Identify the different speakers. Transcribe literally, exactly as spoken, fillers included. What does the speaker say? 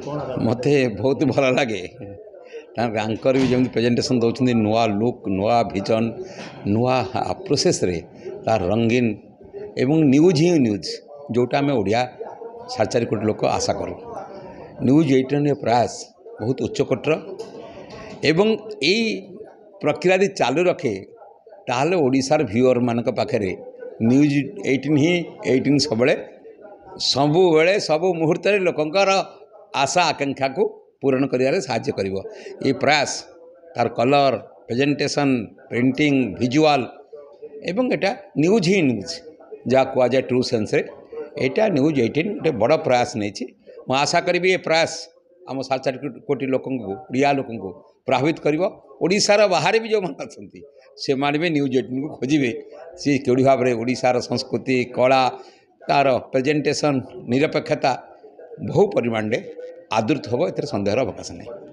Speaker 1: मत बहुत भल लगे आंकर भी जमी प्रेजेंटेशन दौरान नुआ लुक नुआ विजन नुआ प्रोसेस रे तार रंगीन एवं न्यूज ही न्यूज जोटा आम ओडिया साढ़े चार कोटी लोक आशा करूँ न्यूज एटीन प्रयास बहुत उच्चकोटर एवं यही प्रक्रिया यदि चालू रखे ताहले ओडिशार व्यूअर मानक पाखरे न्यूज एटीन ही एटीन सब सबु बेले सबु मुहूर्त लोकंकर आशा आकांक्षा को पूरण करियारे साहाय्य करिवो ये प्रयास तार कलर प्रेजेंटेशन प्रिंटिंग विजुअल एवं एटा न्यूज ही न्यूज जहाँ कह जाए ट्रू सेन्स एटा न्यूज एटीन गोटे बड़ प्रयास नहीं मु आशा करी ये प्रयास आम साढ़े चार कोटी लोक ओडिया लोक प्रभावित करिवो ओडिशार बाहर भी जो मैंने अच्छा से माने भी न्यूज एटीन को खोजे सी केड़ी भाव में ओडिशार संस्कृति कला तार प्रेजेंटेशन निरपेक्षता बहु परिमाण आदृत हम ए सन्देहर अवकाश नहीं।